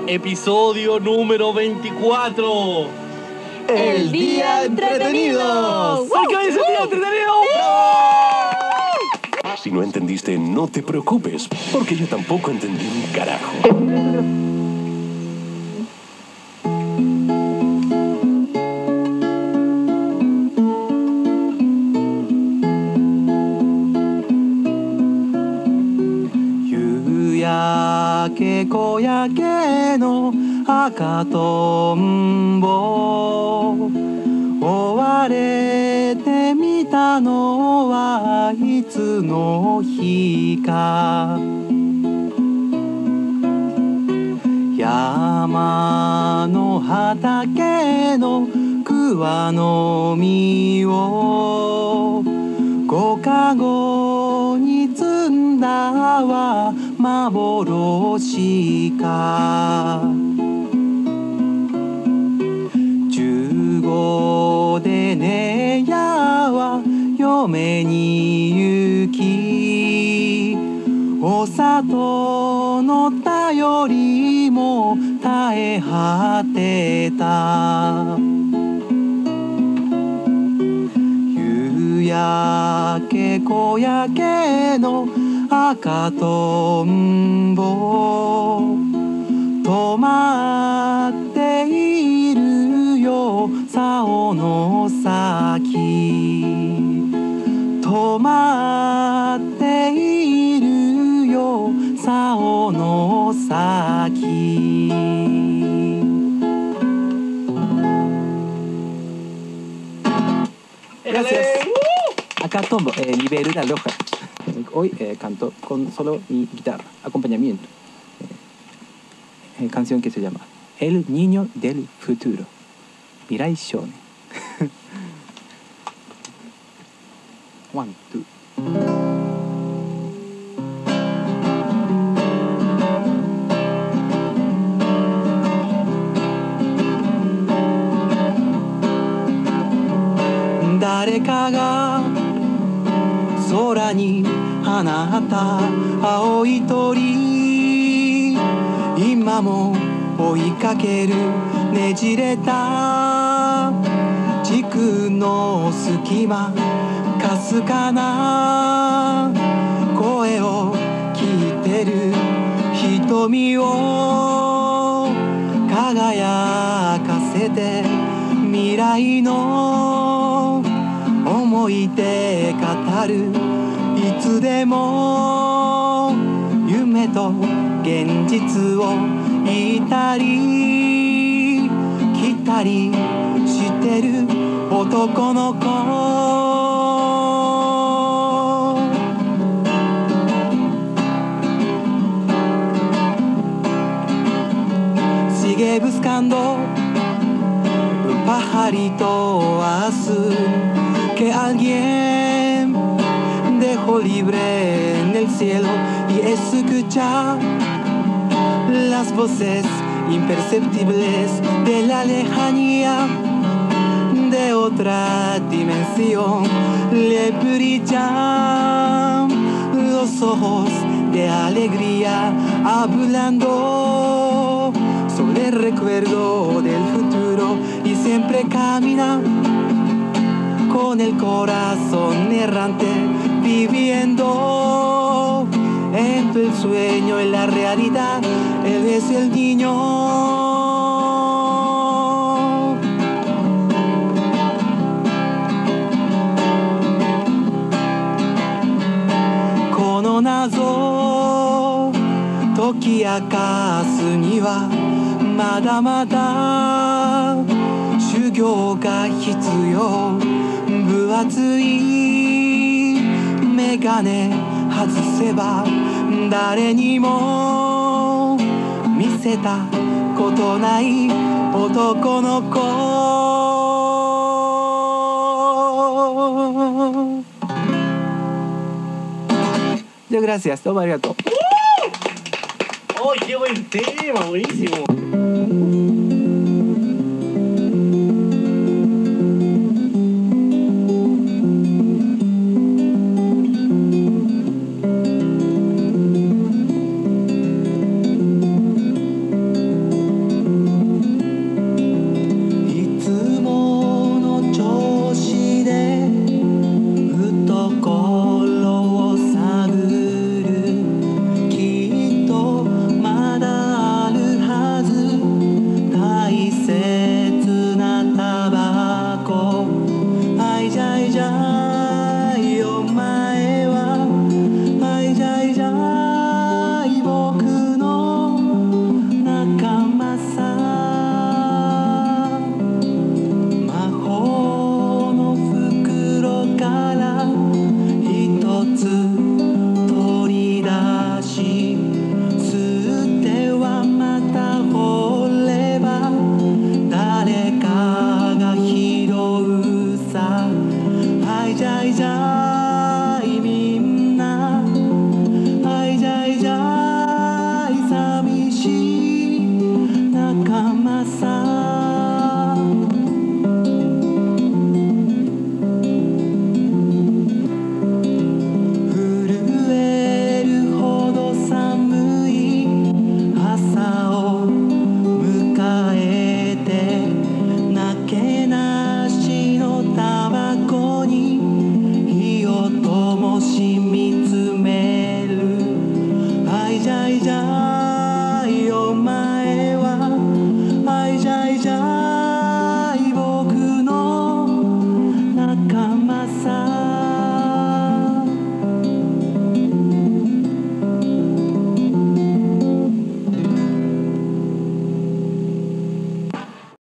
Episodio número 24. ¡El Día Entretenido! ¡Hoy que hoy es el Día Entretenido! Si no entendiste, no te preocupes, porque yo tampoco entendí un carajo. Koyake no akatombo 追われてみたのはいつの日か山の畑の桑の実を5かごに積んだは幻か15でねやは嫁に行きお里の便りも絶え果てた夕焼け小焼けの赤とんぼ止まっているよ竿の先止まっているよ竿の先 Gracias. Acá Tombo, nivel una loja. Hoy canto con solo mi guitarra, acompañamiento. Canción que se llama El Niño del Futuro. Mirai Shonen. One, two. Dareka ga 空に放った青い鳥今も追いかけるねじれた軸の隙間かすかな声を聞いてる瞳を輝かせて未来の思い出語るいつでも夢と現実をいたり来たりしてる男の子Sigue buscando un pajarito azul que alguien dejó libre en el cielo y escucha las voces imperceptibles de la lejanía de otra dimensión le brillan los ojos de alegría hablando sobre el recuerdo del futuro y siempre camina con el corazón errante viviendo entre el sueño y la realidad él es el niño Kono nazo 解き明かすにはまだまだ修行が必要分厚いメガネ外せば誰にも見せたことない男の子じゃあ gracias, どうもありがとう。 ¡Ay, qué buen tema! Buenísimo. いじゃ